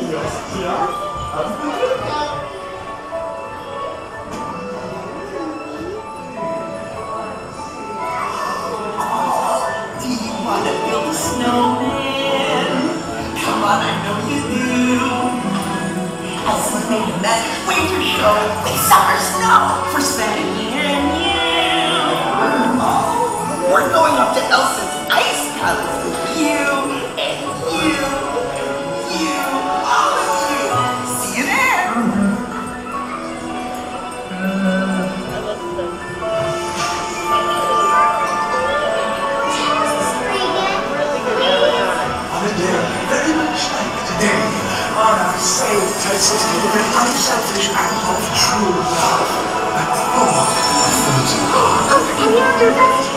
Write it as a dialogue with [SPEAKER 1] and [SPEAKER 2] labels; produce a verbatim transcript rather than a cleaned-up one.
[SPEAKER 1] Do you want to build a snowman? Come on, I know you do. As we made a magic winter show with summer snow for Sandy and you. Oh, we're going up to Elsa's ice palace with you and you and you, all of you. See you there.
[SPEAKER 2] Very much like today, on our safe places with an unselfish act of true love. But for the